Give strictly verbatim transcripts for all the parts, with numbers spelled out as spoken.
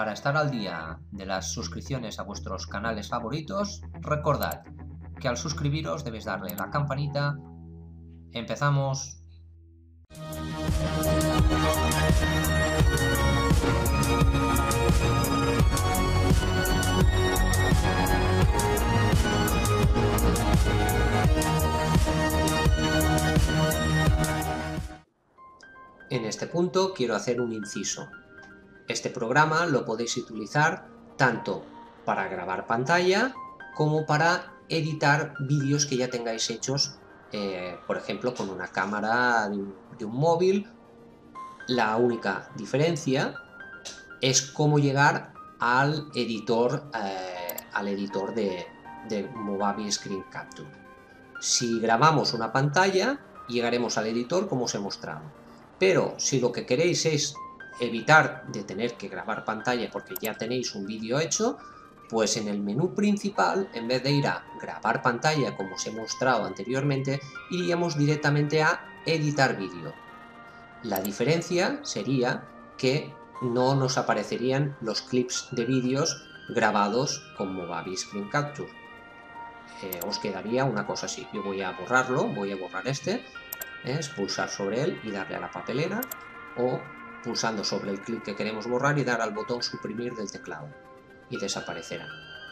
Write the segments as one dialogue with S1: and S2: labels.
S1: Para estar al día de las suscripciones a vuestros canales favoritos, recordad que al suscribiros debéis darle a la campanita. ¡Empezamos! En este punto quiero hacer un inciso. Este programa lo podéis utilizar tanto para grabar pantalla como para editar vídeos que ya tengáis hechos, eh, por ejemplo, con una cámara de un, de un móvil. La única diferencia es cómo llegar al editor, eh, al editor de, de Movavi Screen Capture. Si grabamos una pantalla, llegaremos al editor como os he mostrado. Pero si lo que queréis es evitar de tener que grabar pantalla porque ya tenéis un vídeo hecho, pues en el menú principal, en vez de ir a grabar pantalla como os he mostrado anteriormente, iríamos directamente a editar vídeo. La diferencia sería que no nos aparecerían los clips de vídeos grabados con Movavi Screen Capture. Eh, os quedaría una cosa así. Yo voy a borrarlo, voy a borrar este, es pulsar sobre él y darle a la papelera, o pulsando sobre el clip que queremos borrar y dar al botón suprimir del teclado y desaparecerá.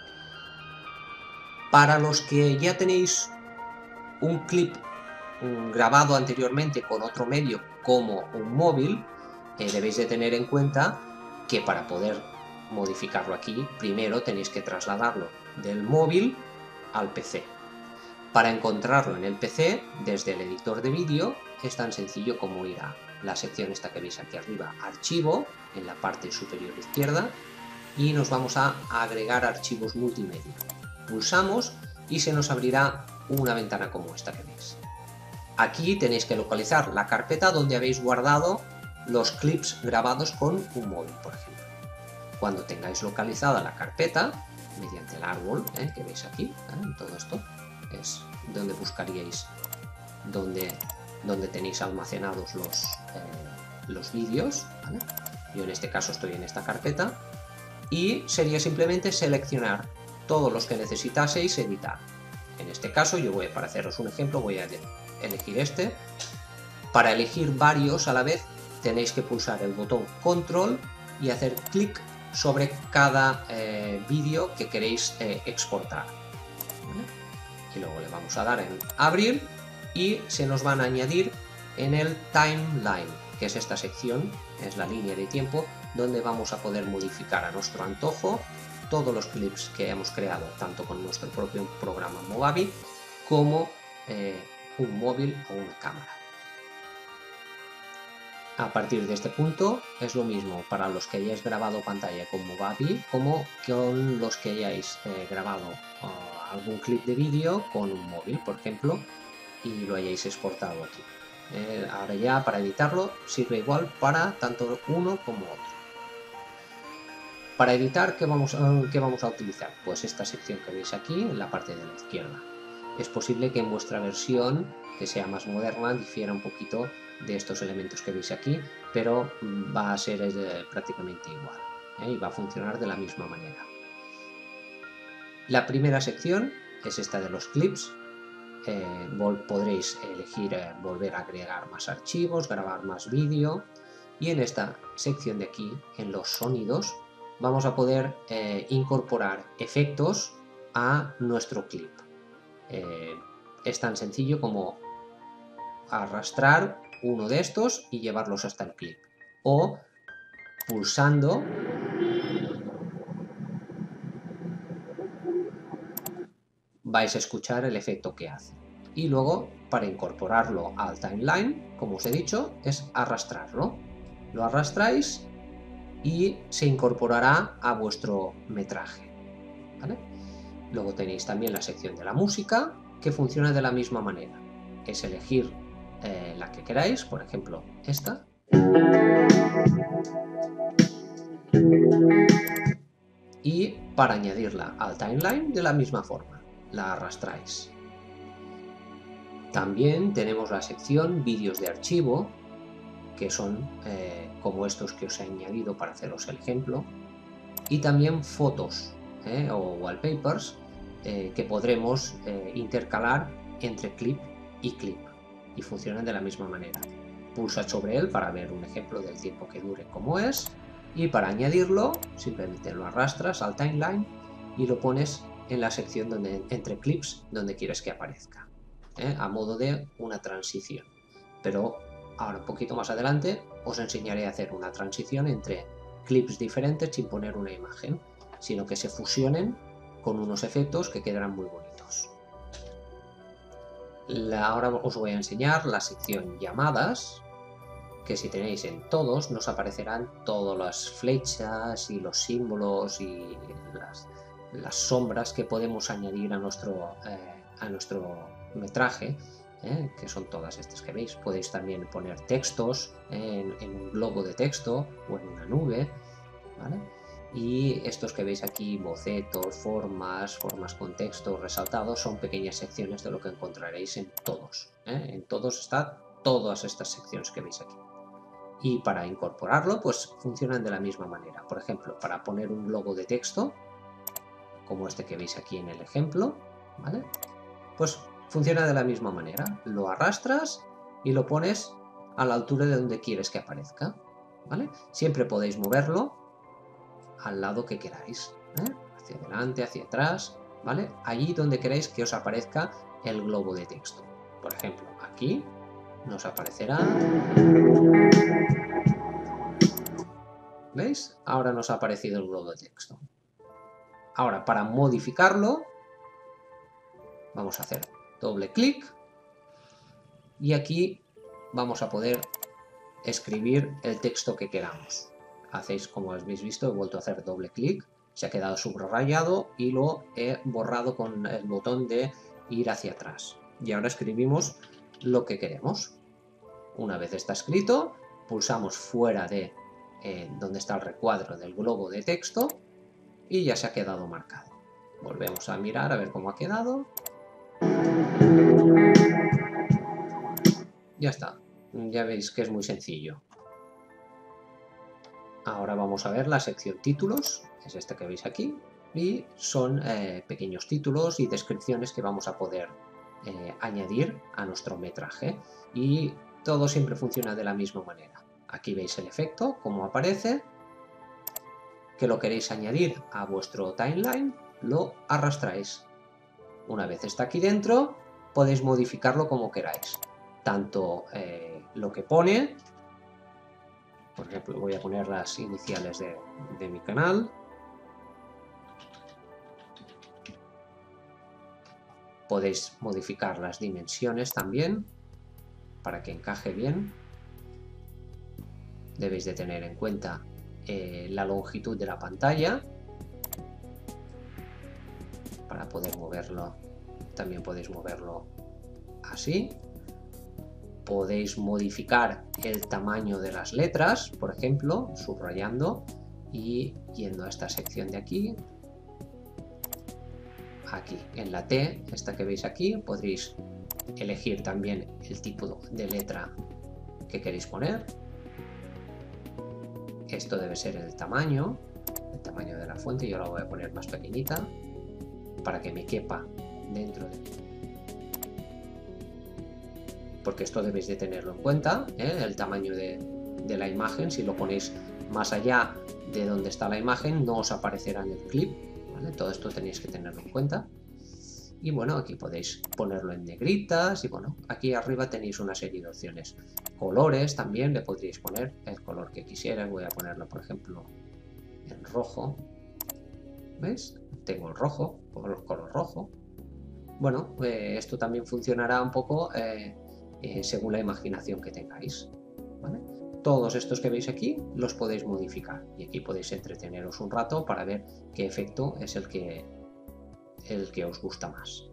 S1: Para los que ya tenéis un clip um, grabado anteriormente con otro medio como un móvil, eh, debéis de tener en cuenta que para poder modificarlo aquí, primero tenéis que trasladarlo del móvil al P C. Para encontrarlo en el P C, desde el editor de vídeo, es tan sencillo como ir a la sección esta que veis aquí arriba, archivo, en la parte superior izquierda, y nos vamos a agregar archivos multimedia. Pulsamos y se nos abrirá una ventana como esta que veis. Aquí tenéis que localizar la carpeta donde habéis guardado los clips grabados con un móvil, por ejemplo. Cuando tengáis localizada la carpeta, mediante el árbol ¿eh? que veis aquí, ¿eh? todo esto es donde buscaríais donde, donde tenéis almacenados los, eh, los vídeos, ¿vale? Yo en este caso estoy en esta carpeta y sería simplemente seleccionar todos los que necesitaseis editar. En este caso yo voy, para haceros un ejemplo, voy a elegir este. Para elegir varios a la vez tenéis que pulsar el botón control y hacer clic sobre cada eh, vídeo que queréis eh, exportar. ¿Vale? Y luego le vamos a dar en abrir y se nos van a añadir en el timeline, que es esta sección, es la línea de tiempo donde vamos a poder modificar a nuestro antojo todos los clips que hemos creado, tanto con nuestro propio programa Movavi como eh, un móvil o una cámara. A partir de este punto es lo mismo para los que hayáis grabado pantalla con Movavi como con los que hayáis eh, grabado uh, algún clip de vídeo con un móvil, por ejemplo, y lo hayáis exportado aquí. Eh, ahora ya para editarlo sirve igual para tanto uno como otro. Para editar, ¿qué vamos, a, ¿qué vamos a utilizar? Pues esta sección que veis aquí en la parte de la izquierda. Es posible que en vuestra versión, que sea más moderna, difiera un poquito de estos elementos que veis aquí, pero va a ser eh, prácticamente igual ¿eh? y va a funcionar de la misma manera. La primera sección es esta de los clips. Eh, podréis elegir eh, volver a agregar más archivos, grabar más vídeo, y en esta sección de aquí, en los sonidos, vamos a poder eh, incorporar efectos a nuestro clip. Eh, es tan sencillo como arrastrar uno de estos y llevarlos hasta el clip, o pulsando vais a escuchar el efecto que hace. Y luego, para incorporarlo al timeline, como os he dicho, es arrastrarlo. Lo arrastráis y se incorporará a vuestro metraje, ¿vale? Luego tenéis también la sección de la música, que funciona de la misma manera. Es elegir eh, la que queráis, por ejemplo esta, y para añadirla al timeline de la misma forma, la arrastráis. También tenemos la sección vídeos de archivo, que son eh, como estos que os he añadido para haceros el ejemplo. y también fotos ¿eh? o wallpapers eh, que podremos eh, intercalar entre clip y clip y funcionan de la misma manera. Pulsa sobre él para ver un ejemplo del tiempo que dure como es, y para añadirlo simplemente lo arrastras al timeline y lo pones en la sección donde, entre clips donde quieres que aparezca, ¿eh? a modo de una transición. Pero ahora un poquito más adelante os enseñaré a hacer una transición entre clips diferentes sin poner una imagen, sino que se fusionen con unos efectos que quedarán muy bonitos. La, ahora os voy a enseñar la sección llamadas, que si tenéis en todos nos aparecerán todas las flechas y los símbolos y las, las sombras que podemos añadir a nuestro, eh, a nuestro metraje, eh, que son todas estas que veis. Podéis también poner textos en, en un globo de texto o en una nube, ¿vale? Y estos que veis aquí, bocetos, formas, formas con texto resaltados, son pequeñas secciones de lo que encontraréis en todos, ¿eh? En todos están todas estas secciones que veis aquí. Y para incorporarlo, pues funcionan de la misma manera. Por ejemplo, para poner un globo de texto, como este que veis aquí en el ejemplo, ¿vale? Pues funciona de la misma manera. Lo arrastras y lo pones a la altura de donde quieres que aparezca, ¿vale? Siempre podéis moverlo al lado que queráis, ¿eh? Hacia adelante, hacia atrás, ¿vale? Allí donde queráis que os aparezca el globo de texto. Por ejemplo, aquí nos aparecerá... ¿Veis? Ahora nos ha aparecido el globo de texto. Ahora, para modificarlo, vamos a hacer doble clic y aquí vamos a poder escribir el texto que queramos. Hacéis como habéis visto, he vuelto a hacer doble clic, se ha quedado subrayado y lo he borrado con el botón de ir hacia atrás. Y ahora escribimos lo que queremos. Una vez está escrito, pulsamos fuera de eh, donde está el recuadro del globo de texto y ya se ha quedado marcado. Volvemos a mirar a ver cómo ha quedado. Ya está. Ya veis que es muy sencillo. Ahora vamos a ver la sección títulos, es esta que veis aquí, y son eh, pequeños títulos y descripciones que vamos a poder eh, añadir a nuestro metraje, y todo siempre funciona de la misma manera. Aquí veis el efecto, cómo aparece, que lo queréis añadir a vuestro timeline, lo arrastráis. Una vez está aquí dentro, podéis modificarlo como queráis, tanto eh, lo que pone. Por ejemplo, voy a poner las iniciales de, de mi canal. Podéis modificar las dimensiones también para que encaje bien. Debéis de tener en cuenta eh, la longitud de la pantalla para poder moverlo. También podéis moverlo así. Podéis modificar el tamaño de las letras, por ejemplo, subrayando y yendo a esta sección de aquí. Aquí, en la T, esta que veis aquí, podréis elegir también el tipo de letra que queréis poner. Esto debe ser el tamaño, el tamaño de la fuente. Yo la voy a poner más pequeñita para que me quepa dentro de... Porque esto debéis de tenerlo en cuenta, ¿eh? El tamaño de, de la imagen. Si lo ponéis más allá de donde está la imagen, no os aparecerá en el clip, ¿vale? Todo esto tenéis que tenerlo en cuenta. Y bueno, aquí podéis ponerlo en negritas y bueno, aquí arriba tenéis una serie de opciones. Colores también le podríais poner el color que quisieras. Voy a ponerlo, por ejemplo, en rojo. ¿Veis? Tengo el rojo, color, color rojo. Bueno, eh, esto también funcionará un poco... Eh, Eh, según la imaginación que tengáis, ¿vale? Todos estos que veis aquí los podéis modificar y aquí podéis entreteneros un rato para ver qué efecto es el que, el que os gusta más.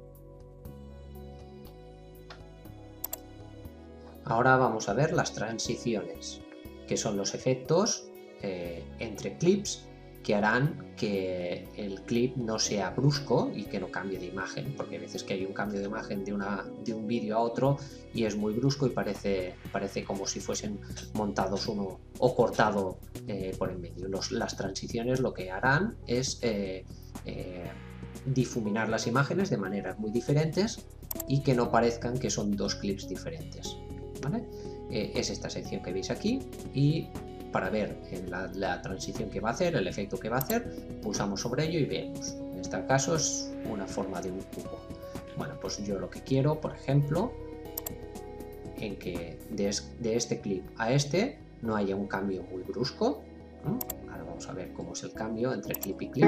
S1: Ahora vamos a ver las transiciones, que son los efectos eh, entre clips que harán que el clip no sea brusco y que no cambie de imagen, porque hay veces que hay un cambio de imagen de, una, de un vídeo a otro y es muy brusco y parece, parece como si fuesen montados uno o cortado eh, por el medio. Los, las transiciones lo que harán es eh, eh, difuminar las imágenes de maneras muy diferentes y que no parezcan que son dos clips diferentes, ¿vale? Eh, es esta sección que veis aquí, y para ver la, la transición que va a hacer, el efecto que va a hacer, pulsamos sobre ello y vemos. En este caso es una forma de un cubo. Bueno, pues yo lo que quiero, por ejemplo, en que de, de este clip a este no haya un cambio muy brusco. ¿no? Ahora vamos a ver cómo es el cambio entre clip y clip.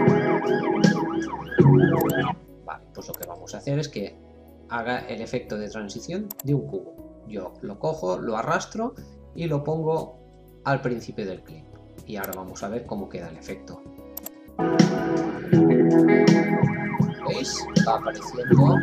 S1: Vale, pues lo que vamos a hacer es que haga el efecto de transición de un cubo. Yo lo cojo, lo arrastro y lo pongo al principio del clip, y ahora vamos a ver cómo queda el efecto. ¿Veis? Va apareciendo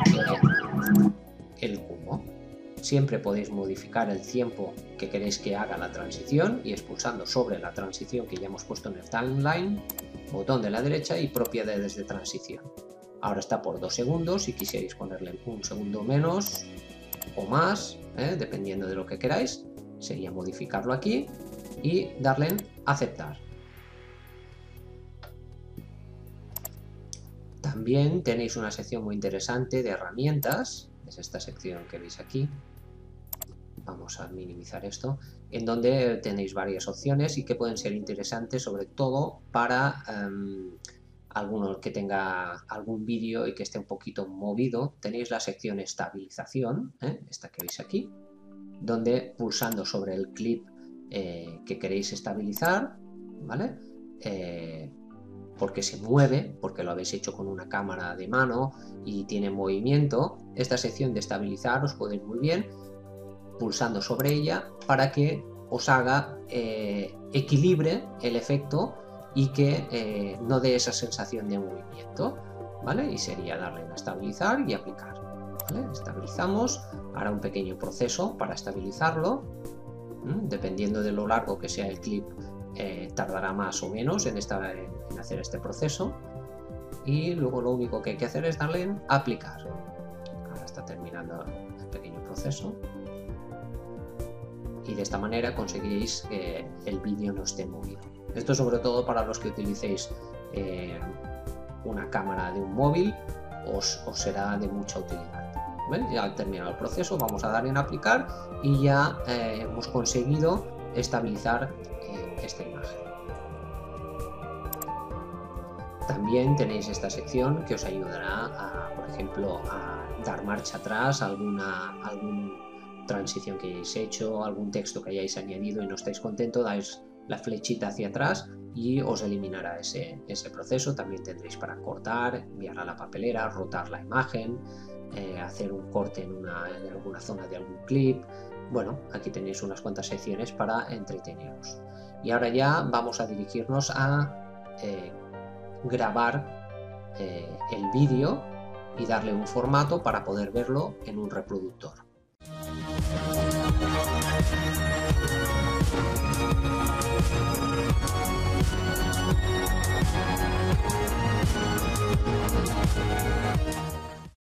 S1: el cubo. Siempre podéis modificar el tiempo que queréis que haga la transición, y es pulsando sobre la transición que ya hemos puesto en el timeline, botón de la derecha y propiedades de transición. Ahora está por dos segundos, si quisierais ponerle un segundo menos o más, ¿eh? dependiendo de lo que queráis, sería modificarlo aquí y darle en aceptar. También tenéis una sección muy interesante de herramientas, es esta sección que veis aquí. Vamos a minimizar esto, en donde tenéis varias opciones y que pueden ser interesantes, sobre todo para um, alguno que tenga algún vídeo y que esté un poquito movido. Tenéis la sección estabilización, ¿eh? esta que veis aquí, donde pulsando sobre el clip eh, que queréis estabilizar, ¿vale? Eh, porque se mueve, porque lo habéis hecho con una cámara de mano y tiene movimiento, esta sección de estabilizar os puede ir muy bien, pulsando sobre ella para que os haga eh, equilibre el efecto y que eh, no dé esa sensación de movimiento, ¿vale? Y sería darle a estabilizar y aplicar. ¿Vale? Estabilizamos, hará un pequeño proceso para estabilizarlo, ¿Mm? dependiendo de lo largo que sea el clip, eh, tardará más o menos en, esta, en, en hacer este proceso, y luego lo único que hay que hacer es darle en aplicar. Ahora está terminando el pequeño proceso y de esta manera conseguiréis que el vídeo no esté movido. Esto sobre todo para los que utilicéis eh, una cámara de un móvil, os, os será de mucha utilidad. ¿Ven? Ya ha terminado el proceso, vamos a dar en aplicar y ya eh, hemos conseguido estabilizar eh, esta imagen. También tenéis esta sección que os ayudará a, por ejemplo, a dar marcha atrás a alguna, alguna transición que hayáis hecho, algún texto que hayáis añadido y no estáis contentos, dais la flechita hacia atrás y os eliminará ese, ese proceso. También tendréis para cortar, enviar a la papelera, rotar la imagen, Eh, hacer un corte en, una, en alguna zona de algún clip. Bueno, aquí tenéis unas cuantas secciones para entreteneros. Y ahora ya vamos a dirigirnos a eh, grabar eh, el vídeo y darle un formato para poder verlo en un reproductor.